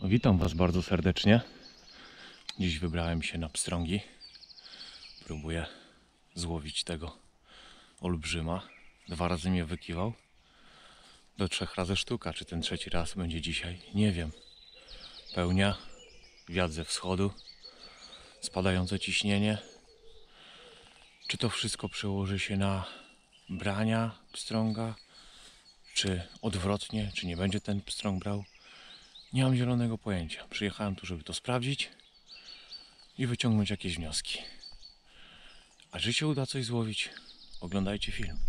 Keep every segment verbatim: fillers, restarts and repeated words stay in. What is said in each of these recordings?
Witam Was bardzo serdecznie. Dziś wybrałem się na pstrągi. Próbuję złowić tego olbrzyma. Dwa razy mnie wykiwał. Do trzech razy sztuka. Czy ten trzeci raz będzie dzisiaj? Nie wiem. Pełnia, wiatr ze wschodu, spadające ciśnienie. Czy to wszystko przełoży się na brania pstrąga? Czy odwrotnie? Czy nie będzie ten pstrąg brał? Nie mam zielonego pojęcia. Przyjechałem tu, żeby to sprawdzić i wyciągnąć jakieś wnioski. A czy się uda coś złowić? Oglądajcie film.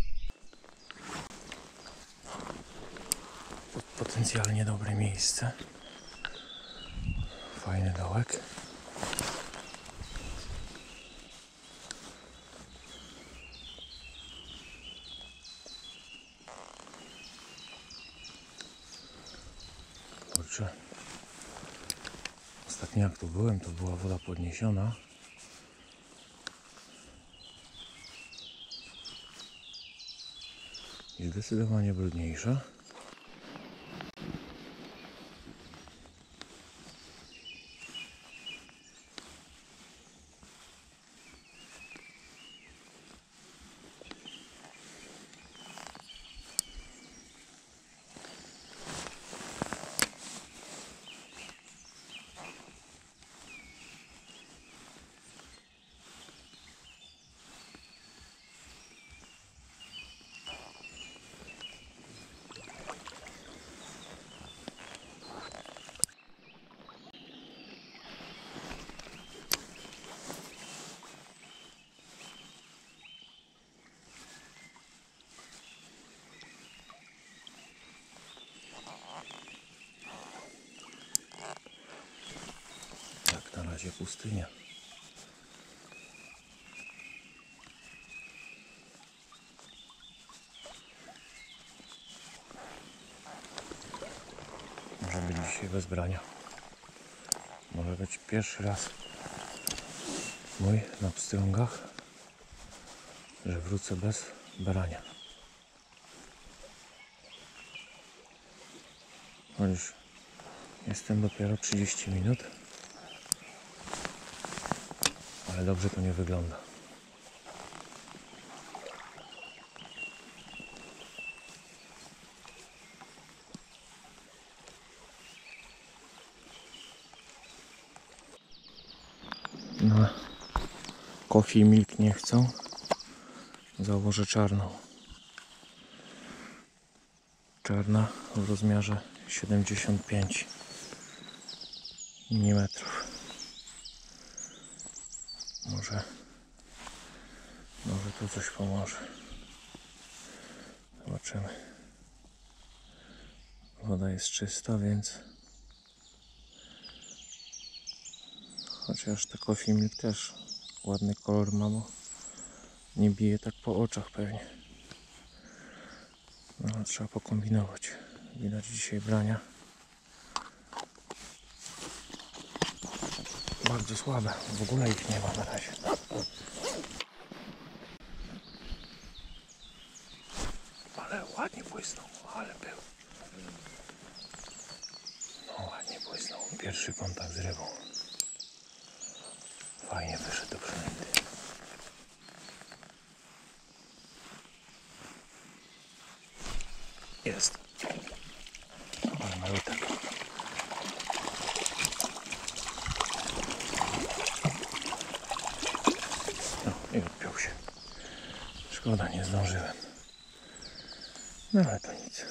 Potencjalnie dobre miejsce. Fajny dołek. Kurczę. Ostatnio jak tu byłem, to była woda podniesiona. I zdecydowanie brudniejsza. Na razie pustynia. Może być dzisiaj bez brania. Może być pierwszy raz mój na pstrągach, że wrócę bez brania. Choć jestem dopiero trzydzieści minut. Ale dobrze to nie wygląda. No, coffee milk nie chcą. Założę czarną. Czarna w rozmiarze siedemdziesiąt pięć milimetrów. Może, może to coś pomoże. Zobaczymy. Woda jest czysta, więc chociaż ta coffee milk też ładny kolor ma, bo nie bije tak po oczach pewnie. No, trzeba pokombinować. Widać dzisiaj brania bardzo słabe. W ogóle ich nie ma na razie. Ale ładnie błysnął, ale był. No ładnie błysnął. Pierwszy kontakt z rybą. Fajnie wyszedł do przynęty. Jest. Ale malutek. No i odpiął się. Szkoda, nie zdążyłem. No ale to nic.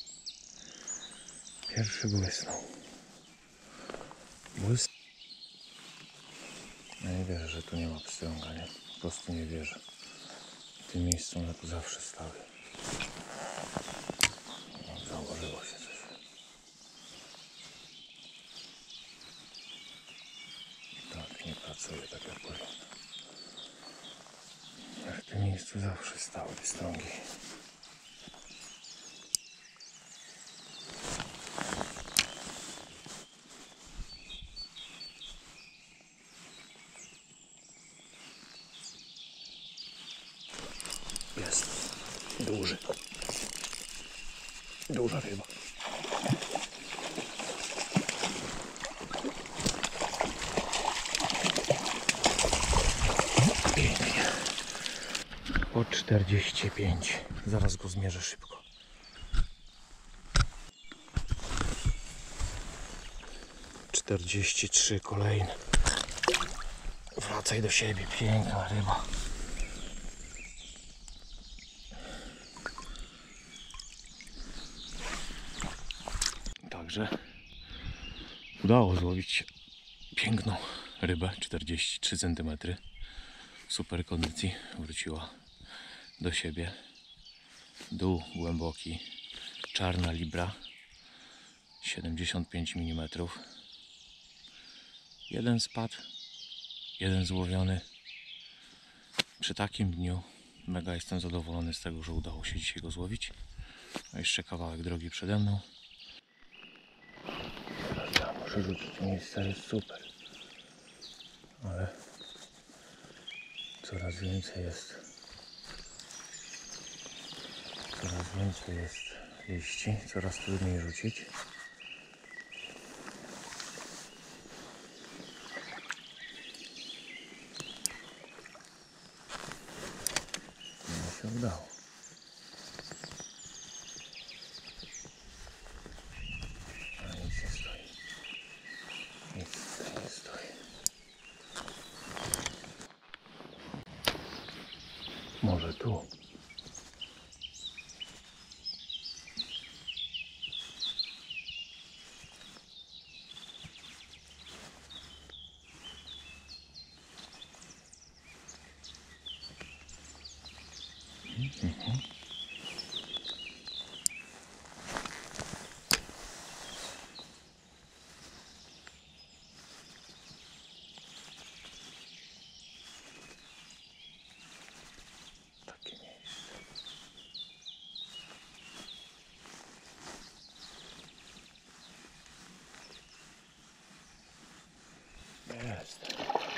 Pierwszy błysnął. Błysnął. Ja nie wierzę, że tu nie ma pstrąga, nie? Po prostu nie wierzę. W tym miejscu one tu zawsze stały. No, założyło się coś. Tak, nie pracuje tak jak powinno. W tym miejscu zawsze stały pstrągi. Jest. Duży. Duża ryba. Po czterdzieści pięć. Zaraz go zmierzę szybko. czterdzieści trzy kolejny. Wracaj do siebie, piękna ryba. Także udało złowić piękną rybę, czterdzieści trzy centymetry. W super kondycji, wróciła do siebie. Dół głęboki, czarna libra, siedemdziesiąt pięć milimetrów. Jeden spadł, jeden złowiony. Przy takim dniu mega jestem zadowolony z tego, że udało się dzisiaj go złowić. A jeszcze kawałek drogi przede mną. Teraz ja muszę rzucić, miejsce jest super, ale coraz więcej jest coraz więcej jest liści, coraz trudniej rzucić. No się udało. A nic nie stoi. Nic tutaj nie stoi. Może tu. Mhm. Takie miejsce. Jest.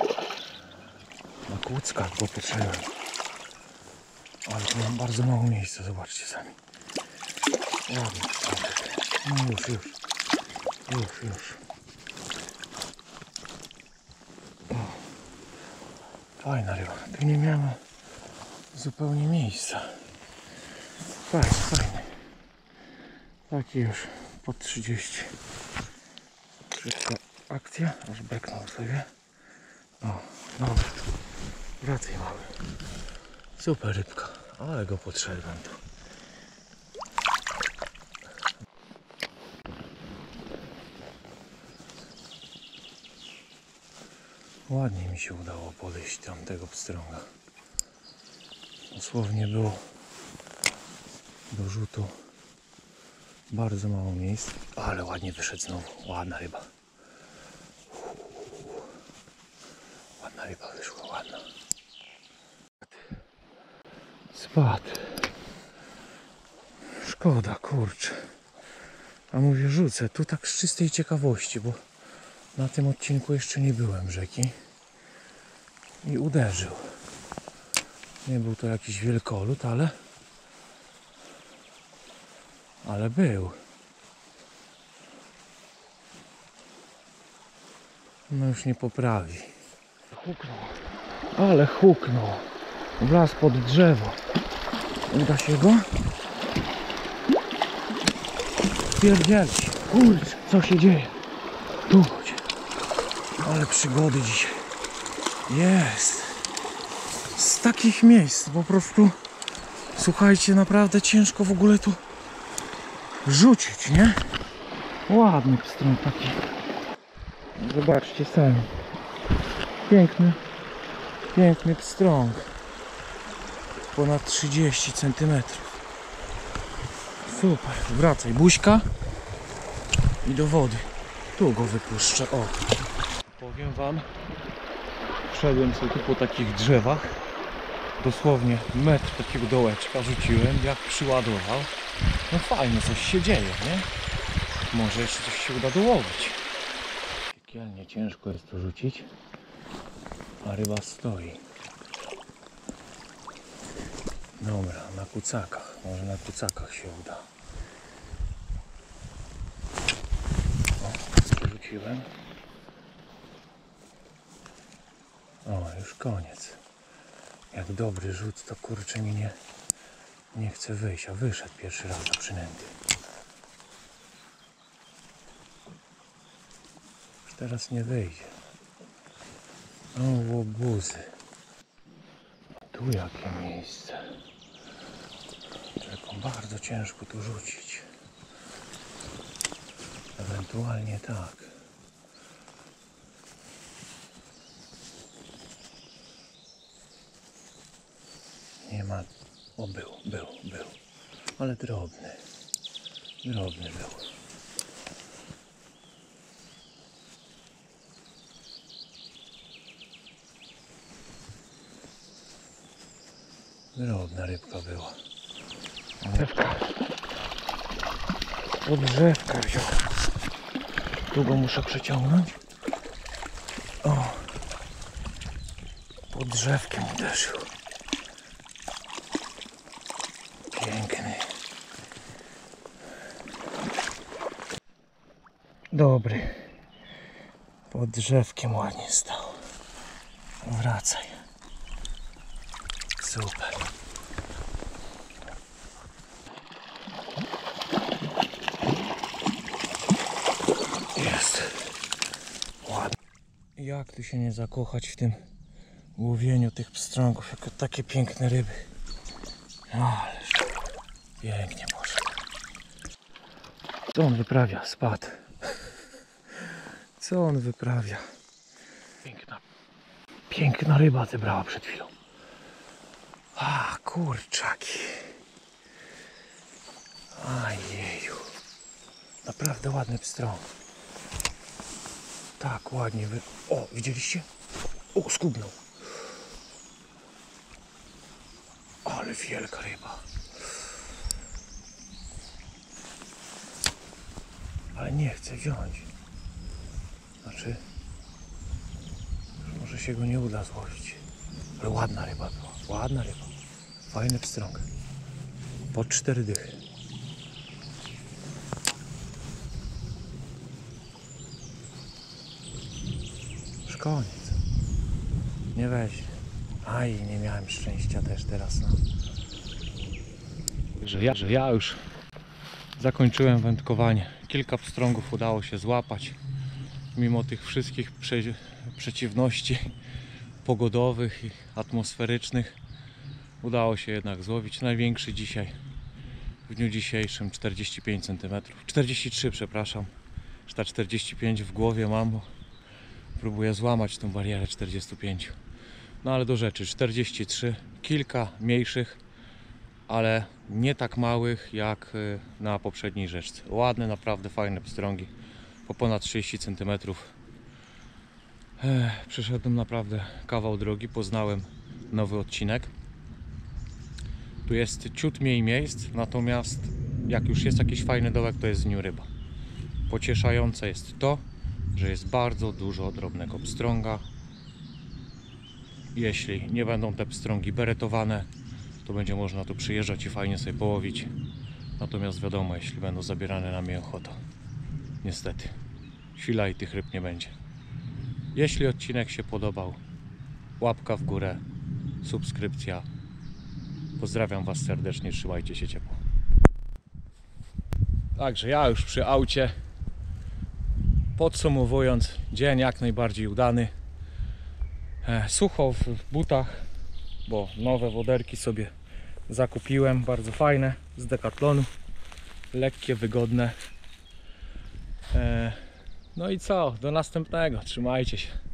Na kłuckach go potrzebem. Ale tu mam bardzo mało miejsca, zobaczcie sami. Ładnie. No już, już. Już, już. O. Fajna ryba. Tu nie miałem zupełnie miejsca. Fajny, fajny. Taki już pod trzydzieści. Szybka akcja. Aż beknął sobie. O, dobra. Wracaj mały. Super rybka. Ale go potrzebam tu. Ładnie mi się udało podejść tamtego pstrąga. Dosłownie było do rzutu bardzo mało miejsc, ale ładnie wyszedł znowu. Ładna ryba. Ładna ryba wyszła, ładna. Spadł. Szkoda, kurczę. A mówię, rzucę tu tak z czystej ciekawości, bo na tym odcinku jeszcze nie byłem rzeki. I uderzył. Nie był to jakiś wielkolud, ale ale był. No już nie poprawi. Huknął. Ale huknął. Wlazł pod drzewo. Uda się go? Pierdzielć. Kurczę, co się dzieje? Tu chodź. Ale przygody dzisiaj. Jest. Z takich miejsc po prostu, słuchajcie, naprawdę ciężko w ogóle tu rzucić, nie? Ładny pstrąg taki. Zobaczcie sami. Piękny, piękny pstrąg. Ponad trzydzieści centymetrów. Super. Wracaj, buźka i do wody. Tu go wypuszczę. O. Powiem wam, szedłem sobie tu po takich drzewach. Dosłownie metr takiego dołeczka rzuciłem, jak przyładował. No fajnie, coś się dzieje, nie? Może jeszcze coś się uda dołowić. Piekielnie ciężko jest to rzucić, a ryba stoi. Dobra, na kucakach. Może na kucakach się uda. O, rzuciłem. O, już koniec. Jak dobry rzut, to kurczę mi nie, nie chce wyjść, a wyszedł pierwszy raz za przynęty. Już teraz nie wyjdzie. O, łobuzy. Tu jakie miejsce. Czekam, bardzo ciężko tu rzucić. Ewentualnie tak. Nie ma. O, był, był, był. Ale drobny. Drobny był. Drobna rybka była. Drzewka. Od drzewka wziął. Tu go muszę przeciągnąć. O. Pod drzewkiem uderzył. Piękny. Dobry. Pod drzewkiem ładnie stał. Wracaj. Super. Jest. Ładnie. Jak tu się nie zakochać w tym łowieniu tych pstrągów, jako takie piękne ryby. Ależ pięknie poszło. Co on wyprawia? Spadł. Co on wyprawia? Piękna, piękna ryba zebrała przed chwilą. A, kurczaki. Ajeju. Naprawdę ładny pstrąg. Tak ładnie wy... O, widzieliście? O, skubnął. Ale wielka ryba. Ale nie chcę wziąć. Znaczy, może się go nie uda złowić. Ale ładna ryba była. Ładna ryba. Fajny pstrąg. Pod cztery dychy. Już koniec. Nie weźmie. Aj, nie miałem szczęścia też teraz. No. Że ja, że ja już zakończyłem wędkowanie. Kilka pstrągów udało się złapać. Mimo tych wszystkich prze, przeciwności pogodowych i atmosferycznych udało się jednak złowić. Największy dzisiaj, w dniu dzisiejszym czterdzieści pięć centymetrów. czterdzieści trzy, przepraszam. Ta czterdzieści pięć w głowie mam, bo próbuję złamać tą barierę czterdzieści pięć. No ale do rzeczy, czterdzieści trzy, kilka mniejszych, ale nie tak małych jak na poprzedniej rzeczce. Ładne, naprawdę fajne pstrągi, po ponad trzydzieści centymetrów. Ech, przeszedłem naprawdę kawał drogi, poznałem nowy odcinek. Tu jest ciut mniej miejsc, natomiast jak już jest jakiś fajny dołek, to jest z nią ryba. Pocieszające jest to, że jest bardzo dużo drobnego pstrąga. Jeśli nie będą te pstrągi beretowane, to będzie można tu przyjeżdżać i fajnie sobie połowić. Natomiast wiadomo, jeśli będą zabierane na mięcho, to niestety chwila i tych ryb nie będzie. Jeśli odcinek się podobał, łapka w górę, subskrypcja. Pozdrawiam Was serdecznie, trzymajcie się ciepło. Także ja już przy aucie. Podsumowując, dzień jak najbardziej udany. Sucho w butach, bo nowe woderki sobie zakupiłem, bardzo fajne, z Decathlonu, lekkie, wygodne. No i co, do następnego, trzymajcie się.